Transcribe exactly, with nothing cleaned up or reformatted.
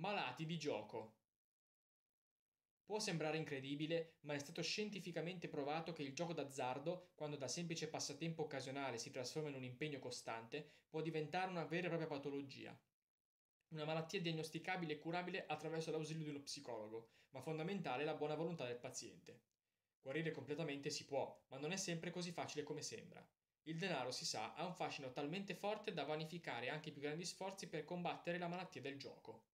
Malati di gioco. Può sembrare incredibile, ma è stato scientificamente provato che il gioco d'azzardo, quando da semplice passatempo occasionale si trasforma in un impegno costante, può diventare una vera e propria patologia. Una malattia diagnosticabile e curabile attraverso l'ausilio di uno psicologo, ma fondamentale è la buona volontà del paziente. Guarire completamente si può, ma non è sempre così facile come sembra. Il denaro, si sa, ha un fascino talmente forte da vanificare anche i più grandi sforzi per combattere la malattia del gioco.